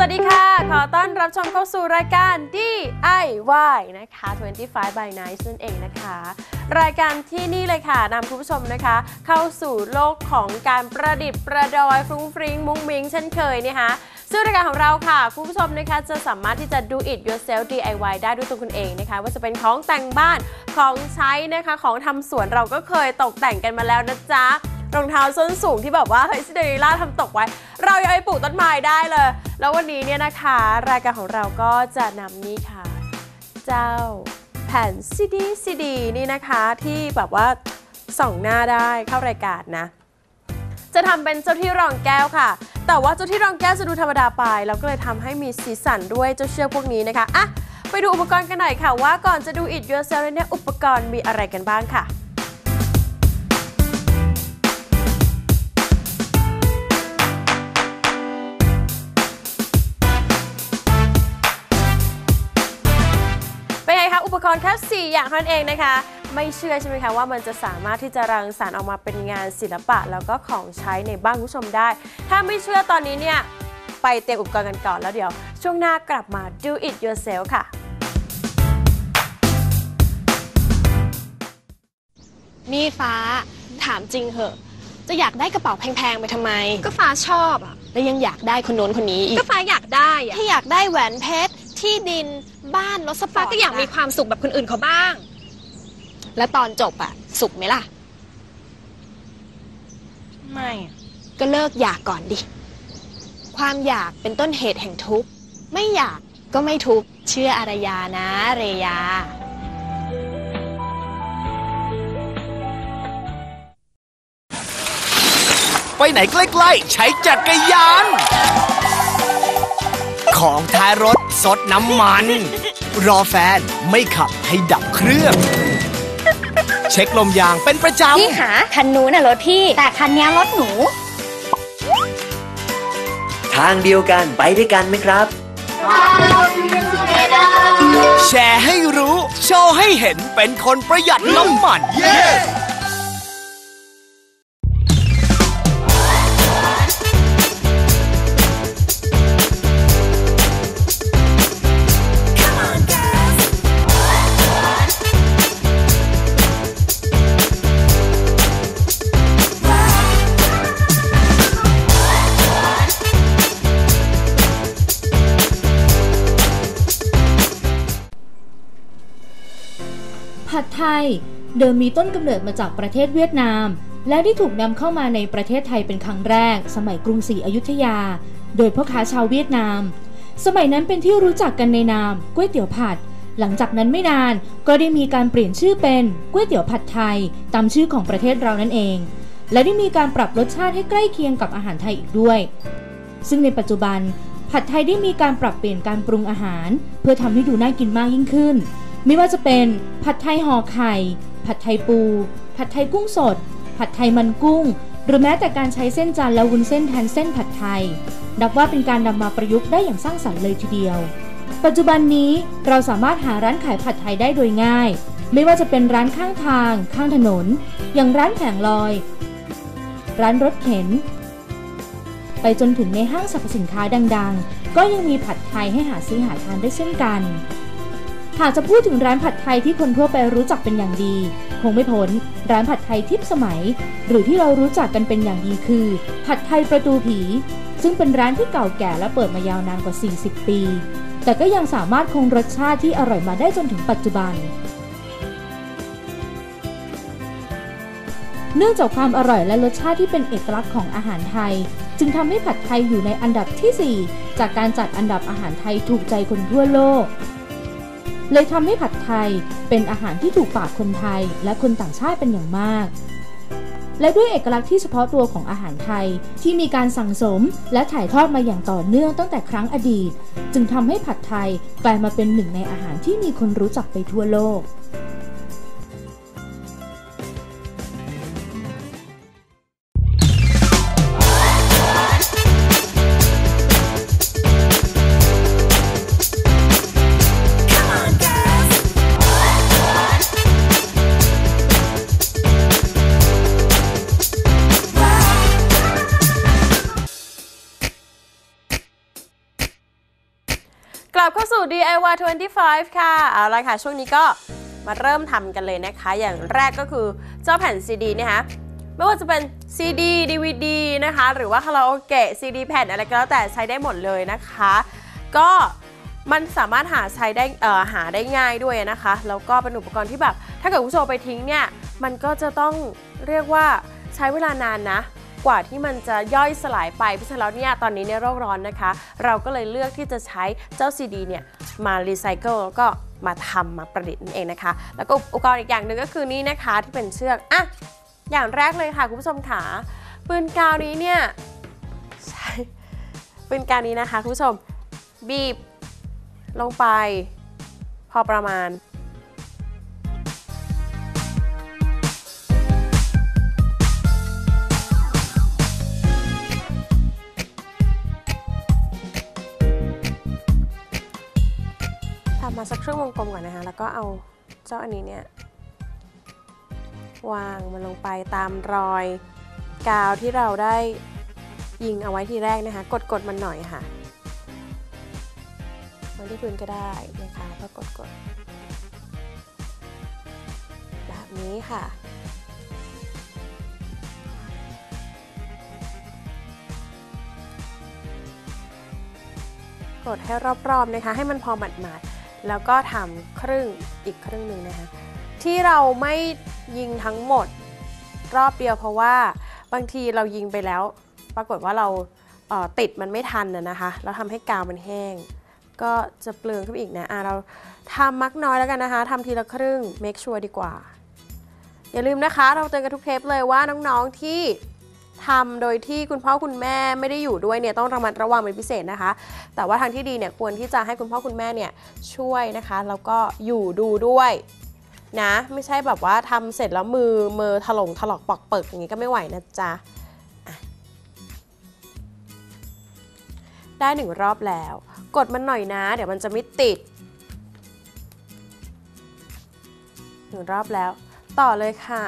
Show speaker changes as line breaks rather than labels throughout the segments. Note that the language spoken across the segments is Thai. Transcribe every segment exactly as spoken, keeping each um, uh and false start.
สดีค่ะขอต้อนรับชมเข้าสู่รายการ ดี ไอ วาย นะคะยี่สิบห้า by Nice นั่นเองนะคะรายการที่นี่เลยค่ะนำคุณผู้ชมนะคะเข้าสู่โลกของการประดิษฐ์ประดอยฟรุ้งฟริ้งมุ้งมิ้งเช่นเคยนะคะซึ่งรายการของเราค่ะคุณผู้ชมนะคะจะสามารถที่จะ do it yourself ดี ไอ วาย ได้ด้วยตัวคุณเองนะคะว่าจะเป็นของแต่งบ้านของใช้นะคะของทำสวนเราก็เคยตกแต่งกันมาแล้วนะจ๊ะรองเท้าส้นสูงที่แบบว่าเฮ้ยซินเดอเรลล่าทำตกไว้เรายังไปปลูกต้นไม้ได้เลยแล้ววันนี้เนี่ยนะคะรายการของเราก็จะนำนี่ค่ะเจ้าแผ่นซีดีซีดีนี่นะคะที่แบบว่าส่องหน้าได้เข้ารายการนะจะทำเป็นเจ้าที่รองแก้วค่ะแต่ว่าเจ้าที่รองแก้วจะดูธรรมดาไปเราก็เลยทำให้มีสีสันด้วยเจ้าเชือกพวกนี้นะคะอ่ะไปดูอุปกรณ์กันหน่อยค่ะว่าก่อนจะดู it yourself เนี่ยอุปกรณ์มีอะไรกันบ้างค่ะอุปกรณ์แค่สี่อย่างเท่านั้นเองนะคะไม่เชื่อใช่ไหมคะว่ามันจะสามารถที่จะรังสรรค์ออกมาเป็นงานศิลปะแล้วก็ของใช้ในบ้านผู้ชมได้ถ้าไม่เชื่อตอนนี้เนี่ยไปเตรียมอุปกรณ์กันก่อนแล้วเดี๋ยวช่วงหน้ากลับมา do it yourself ค่ะ
นี่ฟ้าถามจริงเหอะจะอยากได้กระเป๋าแพงๆไปทำไม
ก็ฟ้าชอบอ่ะ
แล้วยังอยากได้คนโน้นคนนี้อีก
ก็ฟ้าอยากได้อ่ะ
ที่อยากได้แหวนเพชรที่ดินบ้านรถสปอร์ต
ฟ้าก็อยากมีความสุขแบบคนอื่นเขาบ้าง
แล้วตอนจบอะสุขไหมล่ะ
ไม่
ก็เลิกอยากก่อนดิความอยากเป็นต้นเหตุแห่งทุกข์ไม่อยากก็ไม่ทุกข์เชื่ออารยานะเรยา
ไปไหนใกล้ๆใช้จักรยานของท้ายรถซดน้ำมันรอแฟนไม่ขับให้ดับเครื่องเช็คลมยางเป็นประจำ
พี่หาคันนู้นน่ะรถพี่แต่คันนี้รถหนู
ทางเดียวกันไปด้วยกันไหมครับ
แชร์ให้รู้โชว์ให้เห็นเป็นคนประหยัดน้ำมัน yes!
ผัดไทยเดิมมีต้นกำเนิดมาจากประเทศเวียดนามและได้ถูกนำเข้ามาในประเทศไทยเป็นครั้งแรกสมัยกรุงศรีอยุธยาโดยพ่อค้าชาวเวียดนามสมัยนั้นเป็นที่รู้จักกันในนามก๋วยเตี๋ยวผัดหลังจากนั้นไม่นานก็ได้มีการเปลี่ยนชื่อเป็นก๋วยเตี๋ยวผัดไทยตามชื่อของประเทศเรานั่นเองและได้มีการปรับรสชาติให้ใกล้เคียงกับอาหารไทยอีกด้วยซึ่งในปัจจุบันผัดไทยได้มีการปรับเปลี่ยนการปรุงอาหารเพื่อทำให้ดูน่ากินมากยิ่งขึ้นไม่ว่าจะเป็นผัดไทยห่อไข่ผัดไทยปูผัดไทยกุ้งสดผัดไทยมันกุ้งหรือแม้แต่การใช้เส้นจันทร์และวุ้นเส้นแทนเส้นผัดไทยนับว่าเป็นการนำมาประยุกต์ได้อย่างสร้างสรรค์เลยทีเดียวปัจจุบันนี้เราสามารถหาร้านขายผัดไทยได้โดยง่ายไม่ว่าจะเป็นร้านข้างทางข้างถนนอย่างร้านแผงลอยร้านรถเข็นไปจนถึงในห้างสรรพสินค้าดังๆก็ยังมีผัดไทยให้หาซื้อหาทานได้เช่นกันหากจะพูดถึงร้านผัดไทยที่คนทั่วไปรู้จักเป็นอย่างดีคงไม่พ้นร้านผัดไทยทิพย์สมัยหรือที่เรารู้จักกันเป็นอย่างดีคือผัดไทยประตูผีซึ่งเป็นร้านที่เก่าแก่และเปิดมายาวนานกว่าสี่สิบปีแต่ก็ยังสามารถคงรสชาติที่อร่อยมาได้จนถึงปัจจุบันเนื่องจากความอร่อยและรสชาติที่เป็นเอกลักษณ์ของอาหารไทยจึงทำให้ผัดไทยอยู่ในอันดับที่สี่จากการจัดอันดับอาหารไทยถูกใจคนทั่วโลกเลยทำให้ผัดไทยเป็นอาหารที่ถูกปากคนไทยและคนต่างชาติเป็นอย่างมากและด้วยเอกลักษณ์ที่เฉพาะตัวของอาหารไทยที่มีการสั่งสมและถ่ายทอดมาอย่างต่อเนื่องตั้งแต่ครั้งอดีตจึงทำให้ผัดไทยกลายมาเป็นหนึ่งในอาหารที่มีคนรู้จักไปทั่วโลก
กลับเข้าสู่ ดี ไอ วาย ยี่สิบห้า ค่ะเอาละค่ะช่วงนี้ก็มาเริ่มทำกันเลยนะคะอย่างแรกก็คือเจ้าแผ่นซีดีนะคะไม่ว่าจะเป็น ซี ดี ดี วี ดี นะคะหรือว่าคาราโอเกะ ซี ดี แผ่นอะไรก็แล้วแต่ใช้ได้หมดเลยนะคะก็มันสามารถหาใช้ได้เอ่อหาได้ง่ายด้วยนะคะแล้วก็เป็นอุปกรณ์ที่แบบถ้าเกิดคุณโจไปทิ้งเนี่ยมันก็จะต้องเรียกว่าใช้เวลานานนะกว่าที่มันจะย่อยสลายไปเพราะฉะนั้นแล้วเนี่ยตอนนี้ในโลกร้อนนะคะเราก็เลยเลือกที่จะใช้เจ้า ซี ดี เนี่ยมารีไซเคิลแล้วก็มาทำมาประดิษฐ์นั่นเองนะคะแล้วก็อุปกรณ์อีกอย่างหนึ่งก็คือนี่นะคะที่เป็นเชือกอ่ะอย่างแรกเลยค่ะคุณผู้ชมค่ะปืนกาวนี้เนี่ยใช่ปืนกาวนี้นะคะคุณผู้ชมบีบลงไปพอประมาณทำมาสักครึ่งวงกลมก่อนนะคะแล้วก็เอาเจ้าอันนี้เนี่ยวางมันลงไปตามรอยกาวที่เราได้ยิงเอาไว้ทีแรกนะคะกดๆมันหน่อยค่ะมันที่พื้นก็ได้นะคะก็กดๆแบบนี้ค่ะกดให้รอบๆนะคะให้มันพอหมาดๆแล้วก็ทำครึ่งอีกครึ่งหนึ่งนะคะที่เราไม่ยิงทั้งหมดรอบเดียวเพราะว่าบางทีเรายิงไปแล้วปรากฏว่าเราเอ่อติดมันไม่ทันนะนะคะแล้วทำให้กาวมันแห้งก็จะเปลืองขึ้นอีกนะอ่ะเราทำมักน้อยแล้วกันนะคะทำทีละครึ่ง make sure ดีกว่าอย่าลืมนะคะเราเตือนกันทุกเทปเลยว่าน้องๆที่ทำโดยที่คุณพ่อคุณแม่ไม่ได้อยู่ด้วยเนี่ยต้องระมัดระวังเป็นพิเศษนะคะแต่ว่าทางที่ดีเนี่ยควรที่จะให้คุณพ่อคุณแม่เนี่ยช่วยนะคะแล้วก็อยู่ดูด้วยนะไม่ใช่แบบว่าทำเสร็จแล้วมือมือถลงถลอกปอกเปิกอย่างนี้ก็ไม่ไหวนะจ๊ะได้หนึ่งรอบแล้วกดมันหน่อยนะเดี๋ยวมันจะไม่ติดหนึ่งรอบแล้วต่อเลยค่ะ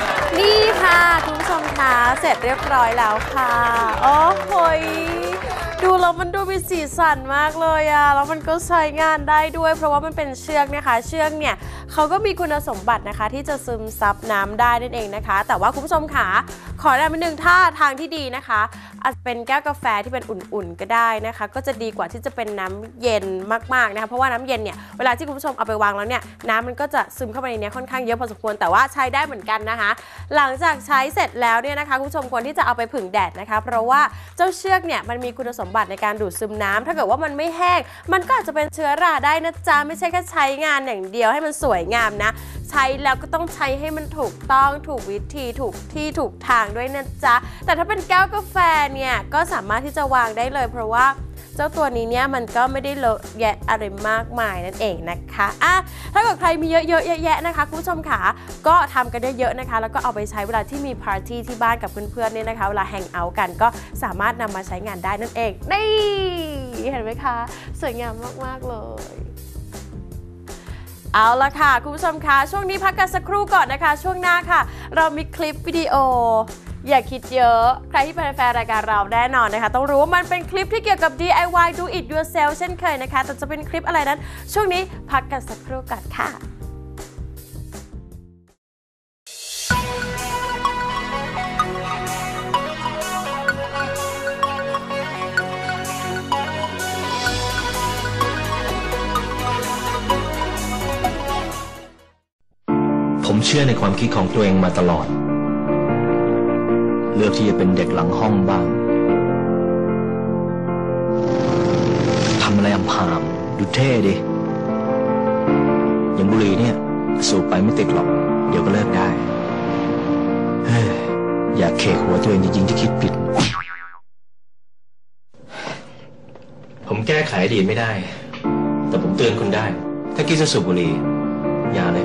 เสร็จเรียบร้อยแล้วค่ะโอ้โหดูแล้วมันดูมีสีสันมากเลยอะแล้วมันก็ใช้งานได้ด้วยเพราะว่ามันเป็นเชือกนะคะเชือกเนี่ยเขาก็มีคุณสมบัตินะคะที่จะซึมซับน้ำได้นั่นเองนะคะแต่ว่าคุณผู้ชมค่ะขอแนะนำหนึ่งท่าทางที่ดีนะคะอาจจะเป็นแก้วกาแฟที่เป็นอุ่นๆก็ได้นะคะก็จะดีกว่าที่จะเป็นน้ำเย็นมากๆนะคะเพราะว่าน้ำเย็นเนี่ยเวลาที่คุณผู้ชมเอาไปวางแล้วเนี่ยน้ำมันก็จะซึมเข้าไปในนี้ค่อนข้างเยอะพอสมควรแต่ว่าใช้ได้เหมือนกันนะคะหลังจากใช้เสร็จแล้วเนี่ยนะคะคุณผู้ชมควรที่จะเอาไปผึ่งแดดนะคะเพราะว่าเจ้าเชือกเนี่ยมันมีคุณสมบัติในการดูดซึมน้ำถ้าเกิดว่ามันไม่แห้งมันก็อาจจะเป็นเชื้อราได้นะจ๊ะไม่ใช่แค่ใช้งานอย่างเดียวให้มันสวยงามนะใช้แล้วก็ต้องใช้ให้มันถูกต้องถูกวิธีถูกที่ถูกทางด้วยนะจ๊ะแต่ถ้าเป็นแก้วกาแฟเนี่ยก็สามารถที่จะวางได้เลยเพราะว่าเจ้าตัวนี้เนี่ยมันก็ไม่ได้เลอะแยะอะไรมากมายนั่นเองนะคะอ่ะถ้าเกิดใครมีเยอะๆแยะๆนะคะคุณผู้ชมค่ะก็ทำกันได้เยอะนะคะแล้วก็เอาไปใช้เวลาที่มีปาร์ตี้ที่บ้านกับเพื่อนๆเนี่ยนะคะเวลาแฮงเอาท์กันก็สามารถนำมาใช้งานได้นั่นเองนี่เห็นไหมคะสวยงามมากๆเลยเอาละค่ะคุณผู้ชมคะช่วงนี้พักกันสักครู่ก่อนนะคะช่วงหน้าค่ะเรามีคลิปวิดีโออย่าคิดเยอะใครที่เป็นแฟนรายการเราแน่นอนนะคะต้องรู้ว่ามันเป็นคลิปที่เกี่ยวกับ ดี ไอ วาย Do It Yourself เช่นเคยนะคะแต่จะเป็นคลิปอะไรนั้นช่วงนี้พักกันสักครู่ก่อนค่ะ
ผมเชื่อในความคิดของตัวเองมาตลอดเลือกที่จะเป็นเด็กหลังห้องบ้างทำอะไรอำพามดูเท่ดิอย่างบุหรี่เนี่ยสูบไปไม่ติดหรอกเดี๋ยวก็เลิกได้เฮ้ยอยากเขกหัวตัวเองจริงๆที่คิดผิดผมแก้ไขอดีตไม่ได้แต่ผมเตือนคุณได้ถ้าคิดจะสูบบุหรี่อย่าเลย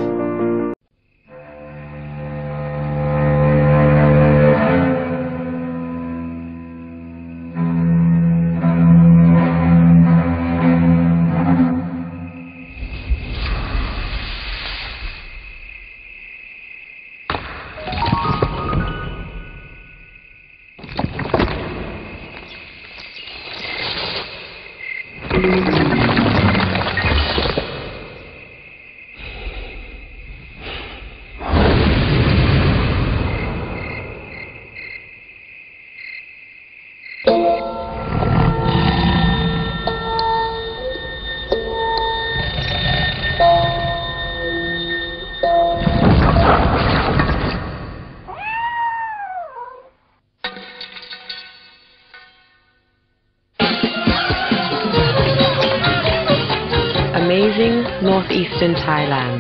Amazing Northeastern Thailand.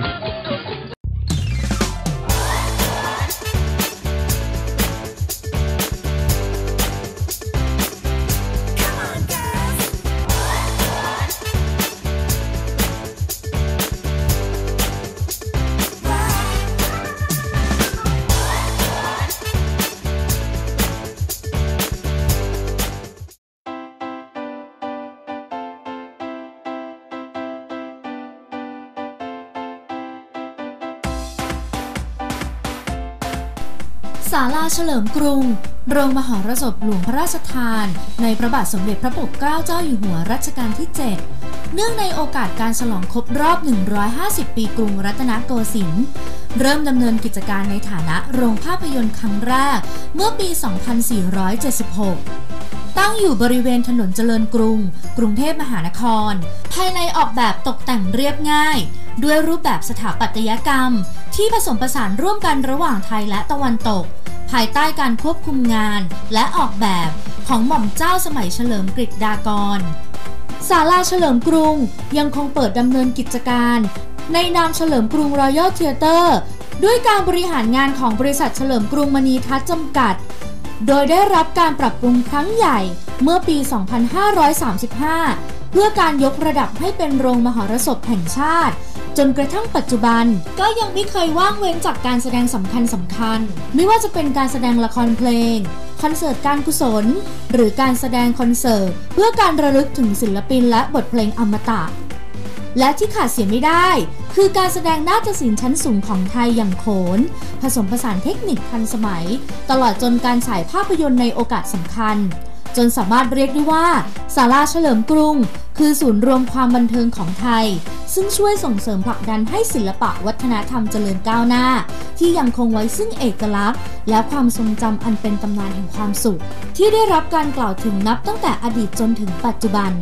ศาลาเฉลิมกรุงโรงมหรสพหลวงพระราชทานในพระบาทสมเด็จพระปกเกล้าเจ้าอยู่หัวรัชกาลที่เจ็ดเนื่องในโอกาสการฉลองครบรอบหนึ่งร้อยห้าสิบปีกรุงรัตนโกสินทร์เริ่มดำเนินกิจการในฐานะโรงภาพยนตร์ครั้งแรกเมื่อปีสองพันสี่ร้อยเจ็ดสิบหกตั้งอยู่บริเวณถนนเจริญกรุงกรุงเทพมหานครภายในออกแบบตกแต่งเรียบง่ายด้วยรูปแบบสถาปัตยกรรมที่ผสมผสานร่วมกันระหว่างไทยและตะวันตกภายใต้การควบคุมงานและออกแบบของหม่อมเจ้าสมัยเฉลิมกฤษฎากรศาลาเฉลิมกรุงยังคงเปิดดำเนินกิจการในนามเฉลิมกรุงรอยัลเธียเตอร์ด้วยการบริหารงานของบริษัทเฉลิมกรุงมณีทัศน์จำกัดโดยได้รับการปรับปรุงครั้งใหญ่เมื่อปี สองพันห้าร้อยสามสิบห้า เพื่อการยกระดับให้เป็นโรงมหรสพแห่งชาติจนกระทั่งปัจจุบันก็ยังไม่เคยว่างเว้นจากการแสดงสำคัญสำคัญไม่ว่าจะเป็นการแสดงละครเพลงคอนเสิร์ตการกุศลหรือการแสดงคอนเสิร์ตเพื่อการระลึกถึงศิลปินและบทเพลงอมตะและที่ขาดเสียไม่ได้คือการแสดงนาฏศิลป์ชั้นสูงของไทยอย่างโขนผสมผสานเทคนิคทันสมัยตลอดจนการฉายภาพยนตร์ในโอกาสสำคัญจนสามารถเรียกได้ว่าศาลาเฉลิมกรุงคือศูนย์รวมความบันเทิงของไทยซึ่งช่วยส่งเสริมผลักดันให้ศิลปะวัฒนธรรมเจริญก้าวหน้าที่ยังคงไว้ซึ่งเอกลักษณ์และความทรงจำอันเป็นตำนานแห่งความสุขที่ได้รับการกล่าวถึงนับตั้งแต่อดีตจนถึงปัจจุบัน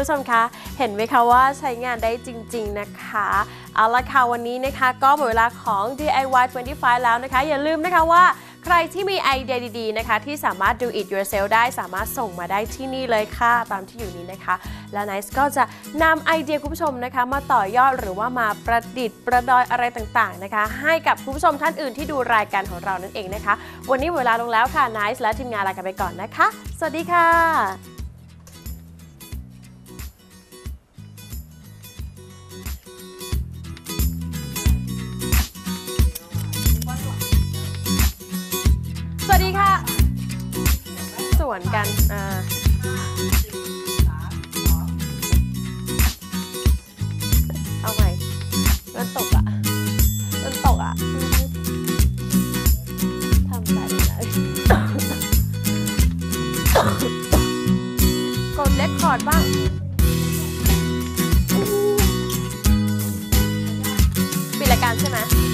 ผู้ชมคะเห็นไหมคะว่าใช้งานได้จริงๆนะคะเอาละค่ะวันนี้นะคะก็หมดเวลาของ ดี ไอ วาย ยี่สิบห้า แล้วนะคะอย่าลืมนะคะว่าใครที่มีไอเดียดีๆนะคะที่สามารถ do it yourself ได้สามารถส่งมาได้ที่นี่เลยค่ะตามที่อยู่นี้นะคะและ Nice ก็จะนำไอเดียคุณผู้ชมนะคะมาต่อยอดหรือว่ามาประดิษฐ์ประดอยอะไรต่างๆนะคะให้กับคุณผู้ชมท่านอื่นที่ดูรายการของเรานั่นเองนะคะวันนี้เวลาลงแล้วค่ะ Nice และทีมงานลากันไปก่อนนะคะสวัสดีค่ะสวัสดีค่ะสวนกันอ่าเอาใหม่มันตกอ่ะมันตกอ่ะทำแบบนี้เลยกดเลคคอร์ดบ้างปิดรายการใช่ไหม